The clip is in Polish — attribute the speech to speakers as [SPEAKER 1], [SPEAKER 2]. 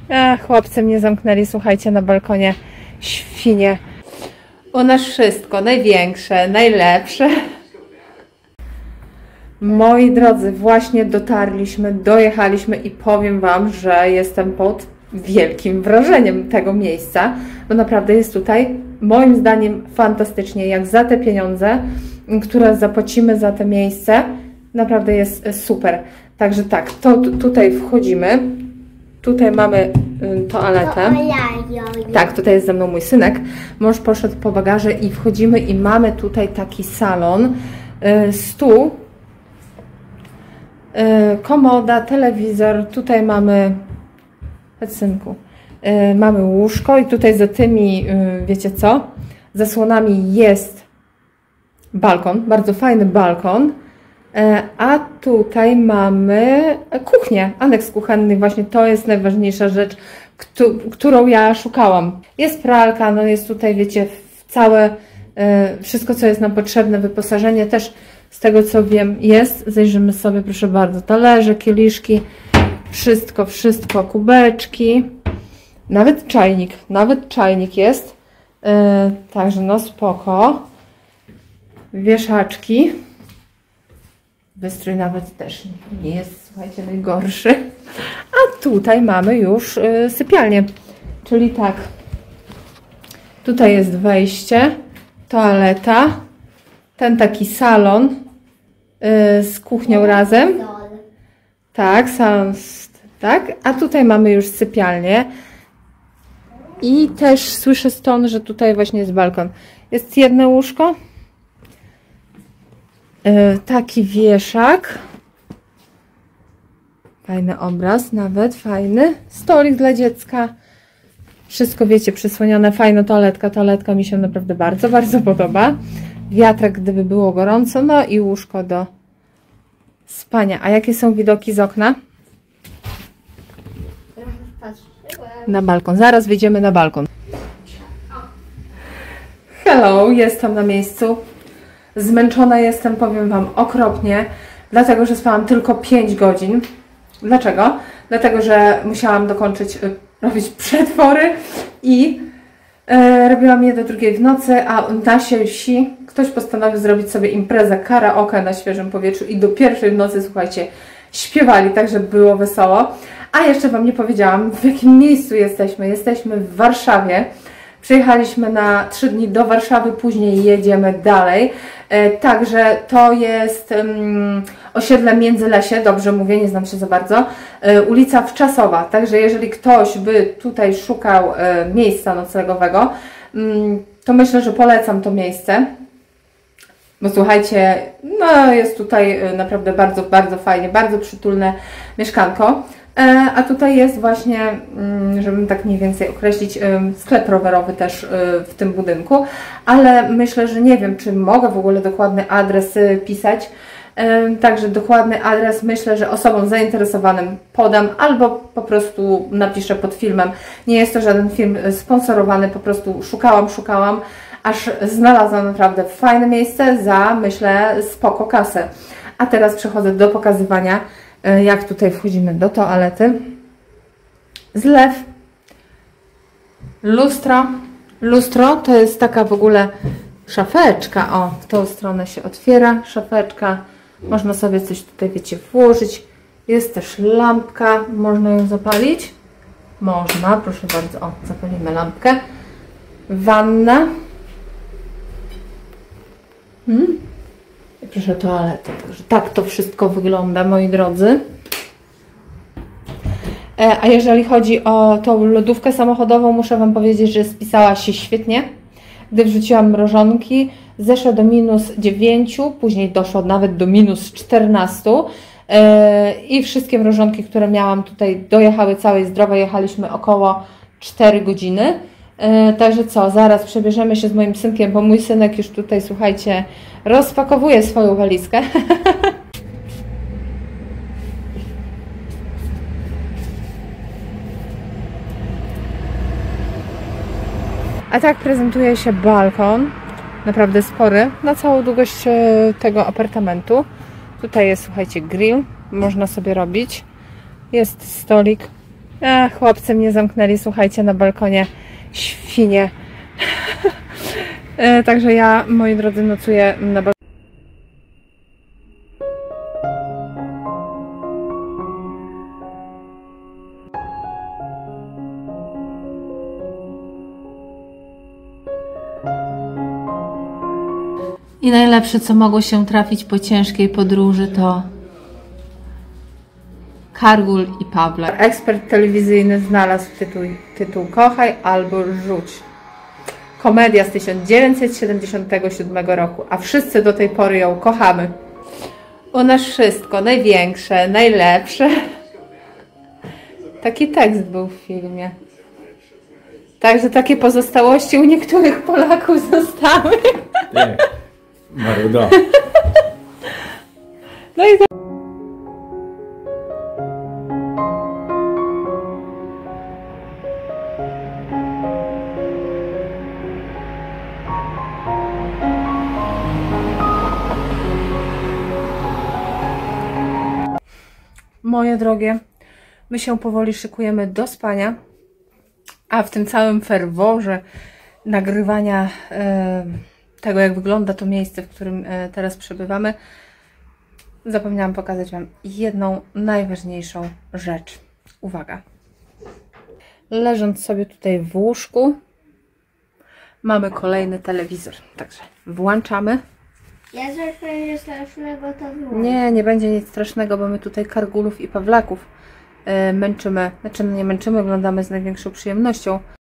[SPEAKER 1] Chłopcy mnie zamknęli, słuchajcie, na balkonie. Świnie. U nas wszystko, największe, najlepsze. Moi drodzy, właśnie dotarliśmy, dojechaliśmy i powiem Wam, że jestem pod wielkim wrażeniem tego miejsca, bo naprawdę jest tutaj, moim zdaniem, fantastycznie, jak za te pieniądze, które zapłacimy za to miejsce, naprawdę jest super. Także tak, to tutaj wchodzimy, tutaj mamy toaletę. Tak, tutaj jest ze mną mój synek, mąż poszedł po bagaże i wchodzimy i mamy tutaj taki salon, stół, komoda, telewizor, tutaj mamy, synku, mamy łóżko i tutaj za tymi, wiecie co, zasłonami jest balkon, bardzo fajny balkon, a tutaj mamy kuchnię, aneks kuchenny, właśnie to jest najważniejsza rzecz, którą ja szukałam. Jest pralka, no jest tutaj, wiecie, całe, wszystko co jest nam potrzebne, wyposażenie też z tego co wiem jest, zajrzymy sobie, proszę bardzo, talerze, kieliszki, wszystko, kubeczki, nawet czajnik jest, także no spoko, wieszaczki, wystrój nawet też nie jest, słuchajcie, najgorszy, a tutaj mamy już sypialnię, czyli tak, tutaj jest wejście, toaleta, ten taki salon z kuchnią razem, tak, salon, tak, a tutaj mamy już sypialnię i też słyszę stąd, że tutaj właśnie jest balkon. Jest jedno łóżko, taki wieszak, fajny obraz, nawet fajny, stolik dla dziecka, wszystko, wiecie, przysłonione, fajna toaletka mi się naprawdę bardzo, bardzo podoba, wiatrak, gdyby było gorąco, no i łóżko do spania. A jakie są widoki z okna? Na balkon. Zaraz wyjdziemy na balkon. Hello, jestem na miejscu. Zmęczona jestem, powiem Wam, okropnie, dlatego, że spałam tylko 5 godzin. Dlaczego? Dlatego, że musiałam dokończyć robić przetwory i robiłam je do 2 w nocy, a na wsi ktoś postanowił zrobić sobie imprezę karaoke na świeżym powietrzu i do 1 w nocy, słuchajcie, śpiewali, także było wesoło. A jeszcze Wam nie powiedziałam, w jakim miejscu jesteśmy. Jesteśmy w Warszawie. Przyjechaliśmy na 3 dni do Warszawy, później jedziemy dalej. Także to jest osiedle Międzylesie, dobrze mówię, nie znam się za bardzo, ulica Wczasowa. Także jeżeli ktoś by tutaj szukał miejsca noclegowego, to myślę, że polecam to miejsce. Bo słuchajcie, no jest tutaj naprawdę bardzo, bardzo fajnie, bardzo przytulne mieszkanko. A tutaj jest właśnie, żebym tak mniej więcej określić, sklep rowerowy też w tym budynku, ale myślę, że nie wiem, czy mogę w ogóle dokładny adres pisać. Także dokładny adres myślę, że osobom zainteresowanym podam albo po prostu napiszę pod filmem. Nie jest to żaden film sponsorowany, po prostu szukałam, aż znalazłam naprawdę fajne miejsce za, myślę, spoko kasę. A teraz przechodzę do pokazywania, jak tutaj wchodzimy do toalety. Zlew, lustro to jest taka w ogóle szafeczka, o, w tą stronę się otwiera szafeczka, można sobie coś tutaj, wiecie, włożyć, jest też lampka, można ją zapalić, można, proszę bardzo, o, zapalimy lampkę, wanna, i proszę, toaletę, także tak to wszystko wygląda, moi drodzy. A jeżeli chodzi o tą lodówkę samochodową, muszę Wam powiedzieć, że spisała się świetnie. Gdy wrzuciłam mrożonki, zeszło do -9, później doszło nawet do -14 i wszystkie mrożonki, które miałam tutaj, dojechały całe i zdrowe, jechaliśmy około 4 godziny. Także co, zaraz przebierzemy się z moim synkiem, bo mój synek już tutaj, słuchajcie, rozpakowuje swoją walizkę. A tak prezentuje się balkon, naprawdę spory, na całą długość tego apartamentu. Tutaj jest, słuchajcie, grill, można sobie robić. Jest stolik, A, chłopcy mnie zamknęli, słuchajcie, na balkonie. Świnie. Także ja, moi drodzy, nocuję na balkonie. I najlepsze, co mogło się trafić po ciężkiej podróży, to Kargul i Pawle. Ekspert telewizyjny znalazł tytuł Kochaj albo rzuć. Komedia z 1977 roku, a wszyscy do tej pory ją kochamy. U nas wszystko, największe, najlepsze. Taki tekst był w filmie. Także takie pozostałości u niektórych Polaków zostały.
[SPEAKER 2] Nie, Maruda.
[SPEAKER 1] No i to... Moje drogie, my się powoli szykujemy do spania, a w tym całym ferworze nagrywania tego, jak wygląda to miejsce, w którym teraz przebywamy, zapomniałam pokazać Wam jedną najważniejszą rzecz. Uwaga! Leżąc sobie tutaj w łóżku, mamy kolejny telewizor. Także włączamy.
[SPEAKER 3] Ja coś będzie strasznego, to wyłączę.
[SPEAKER 1] Nie, nie będzie nic strasznego, bo my tutaj Kargulów i Pawlaków męczymy. Znaczy, no nie męczymy, oglądamy z największą przyjemnością.